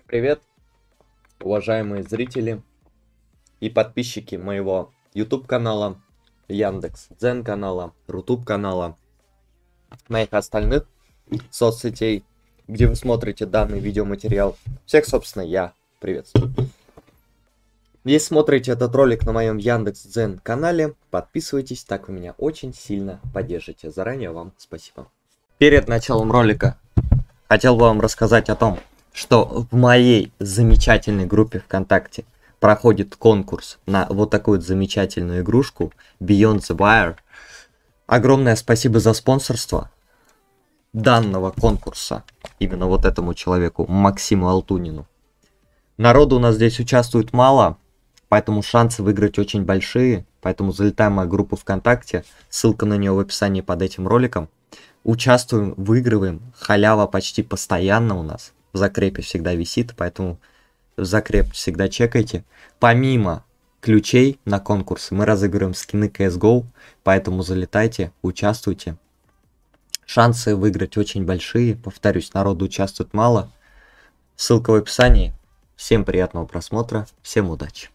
Привет, уважаемые зрители и подписчики моего YouTube канала, Яндекс.Дзен канала, Рутуб канала, моих остальных соцсетей, где вы смотрите данный видеоматериал. Всех, собственно, я приветствую. Если смотрите этот ролик на моем Яндекс.Дзен канале, подписывайтесь, так вы меня очень сильно поддержите. Заранее вам спасибо. Перед началом ролика хотел бы вам рассказать о том, что в моей замечательной группе ВКонтакте проходит конкурс на вот такую вот замечательную игрушку Beyond the Wire. Огромное спасибо за спонсорство данного конкурса именно вот этому человеку, Максиму Алтунину. Народу у нас здесь участвует мало, поэтому шансы выиграть очень большие, поэтому залетаем в мою группу ВКонтакте, ссылка на нее в описании под этим роликом. Участвуем, выигрываем, халява почти постоянно у нас. В закрепе всегда висит, поэтому закреп всегда чекайте. Помимо ключей на конкурсы мы разыгрываем скины CSGO, поэтому залетайте, участвуйте. Шансы выиграть очень большие, повторюсь, народу участвует мало. Ссылка в описании. Всем приятного просмотра, всем удачи.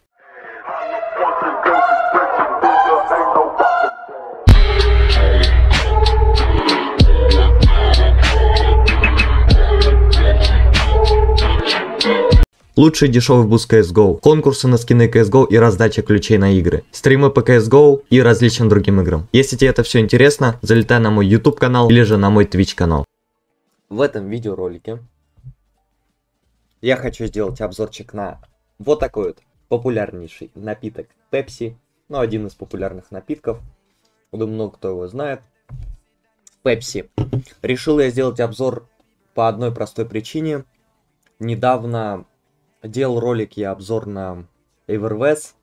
Лучший дешевый буст CSGO, конкурсы на скины CSGO и раздача ключей на игры, стримы по CSGO и различным другим играм. Если тебе это все интересно, залетай на мой YouTube канал или же на мой Twitch канал. В этом видеоролике я хочу сделать обзорчик на вот такой вот популярнейший напиток Pepsi. Ну, один из популярных напитков. Думаю, много кто его знает. Pepsi. Решил я сделать обзор по одной простой причине. Недавно делал ролик я обзор на Everwest.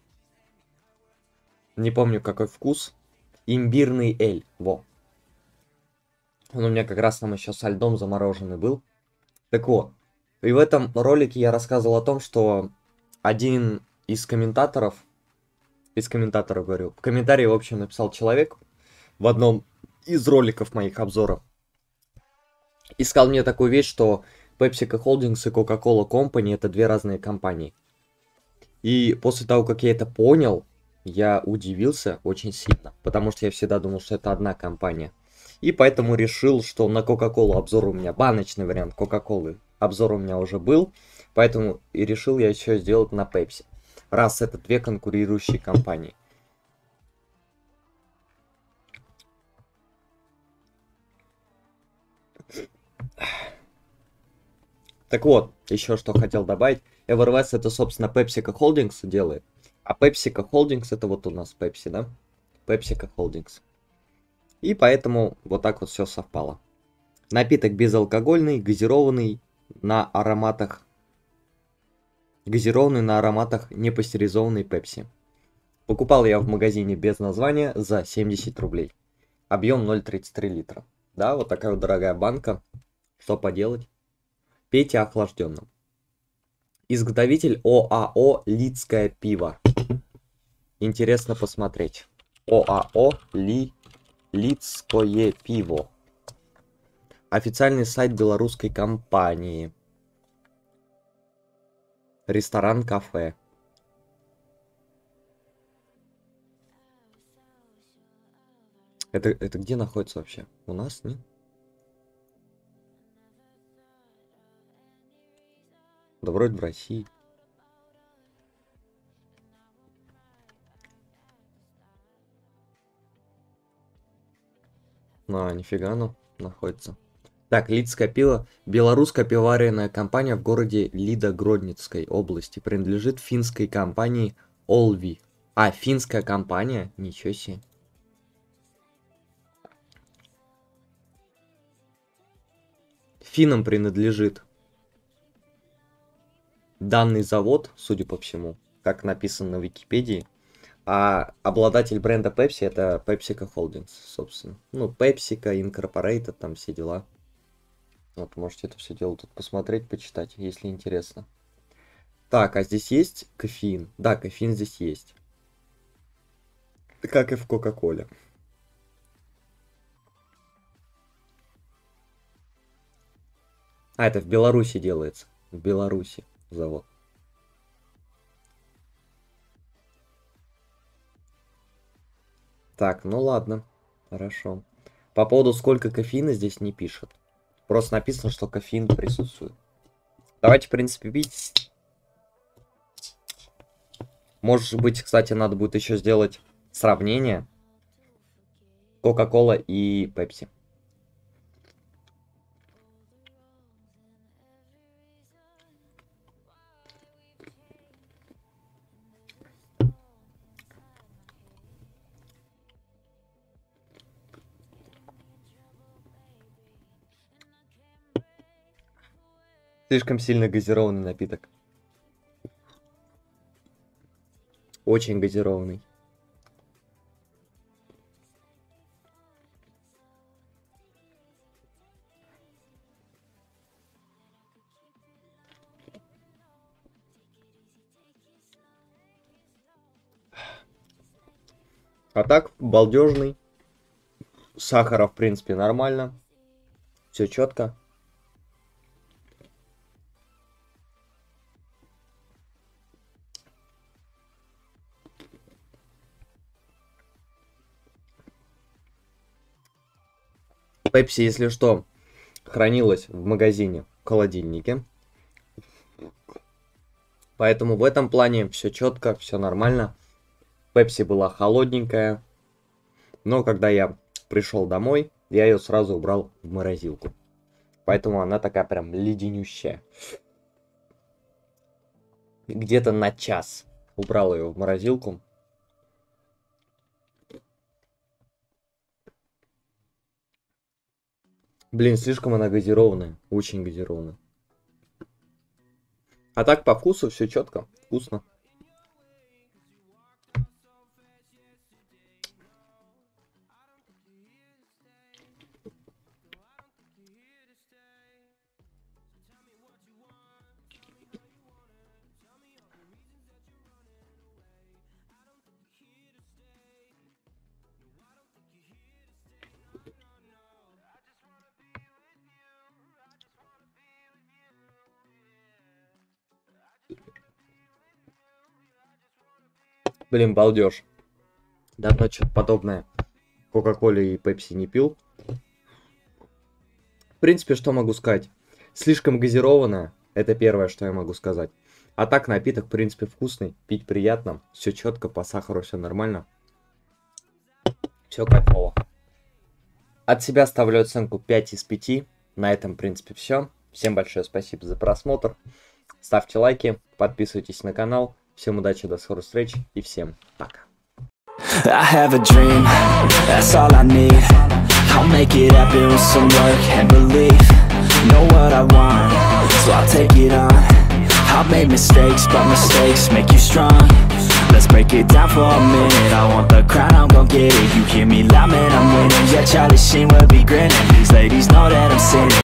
Не помню какой вкус. Имбирный эль. Во. Он у меня как раз там еще со льдом замороженный был. Так вот. И в этом ролике я рассказывал о том, что один из комментаторов, говорю, в комментарии, в общем, написал человек в одном из роликов моих обзоров. И сказал мне такую вещь, что PepsiCo Holdings и Coca-Cola Company это две разные компании. И после того, как я это понял, я удивился очень сильно, потому что я всегда думал, что это одна компания. И поэтому решил, что на Coca-Cola обзор у меня, баночный вариант Coca-Cola, обзор у меня уже был, поэтому и решил я еще сделать на Pepsi, раз это две конкурирующие компании. Так вот, еще что хотел добавить. Everwest это, собственно, PepsiCo Holdings делает. А PepsiCo Holdings это вот у нас Pepsi, да? PepsiCo Holdings. И поэтому вот так вот все совпало. Напиток безалкогольный, газированный на ароматах. Газированный на ароматах непастеризованной Pepsi. Покупал я в магазине без названия за 70 рублей. Объем 0,33 литра. Да, вот такая вот дорогая банка. Что поделать? Пейте охлажденным. Изготовитель ОАО «Лидское пиво». Интересно посмотреть. ОАО «Лидское пиво». Официальный сайт белорусской компании. Ресторан-кафе. Это где находится вообще? У нас, нет? Да вроде в России. Нифига, ну, находится. Так, Лидское пиво. Белорусская пивоваренная компания в городе Лида Гродненской области. Принадлежит финской компании Олви. А, финская компания? Ничего себе. Финам принадлежит данный завод, судя по всему, как написано на Википедии. А обладатель бренда Pepsi это PepsiCo Holdings, собственно. Ну, PepsiCo, Incorporated, там все дела. Вот, можете это все дело тут посмотреть, почитать, если интересно. Так, а здесь есть кофеин? Да, кофеин здесь есть. Как и в Кока-Коле. А, это в Беларуси делается. В Беларуси завод. Так, ну ладно. Хорошо. По поводу сколько кофеина здесь не пишет. Просто написано, что кофеин присутствует. Давайте, в принципе, пить. Может быть, кстати, надо будет еще сделать сравнение Кока-Кола и Пепси. Слишком сильно газированный напиток. Очень газированный. А так, балдежный. Сахара, в принципе, нормально. Все четко. Пепси, если что, хранилась в магазине, в холодильнике. Поэтому в этом плане все четко, все нормально. Пепси была холодненькая. Но когда я пришел домой, я ее сразу убрал в морозилку. Поэтому она такая прям леденющая. Где-то на час убрал ее в морозилку. Блин, слишком она газированная. Очень газированная. А так по вкусу все четко. Вкусно. Блин, балдеж. Давно что-то подобное Кока-Коле и Пепси не пил. В принципе, что могу сказать? Слишком газированная. Это первое, что я могу сказать. А так напиток, в принципе, вкусный. Пить приятно. Все четко, по сахару все нормально. Все кайфово. От себя ставлю оценку 5 из 5. На этом, в принципе, все. Всем большое спасибо за просмотр. Ставьте лайки, подписывайтесь на канал. Всем удачи, до скорых встреч и всем пока. I have a dream, that's all I need. I'll make it happen with some work and belief. Know what I want, so I'll take it on. I've made mistakes, but mistakes make you strong. Let's break it down for a minute. I want the crown, I'm gon' get it. You hear me loud, man, I'm winning. Yeah, Charlie Sheen will be grinning. These ladies know that I'm sinning.